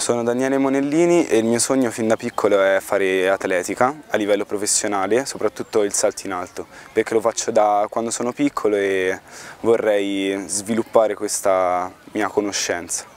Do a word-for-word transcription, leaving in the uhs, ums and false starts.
Sono Daniele Monellini e il mio sogno fin da piccolo è fare atletica a livello professionale, soprattutto il salto in alto, perché lo faccio da quando sono piccolo e vorrei sviluppare questa mia conoscenza.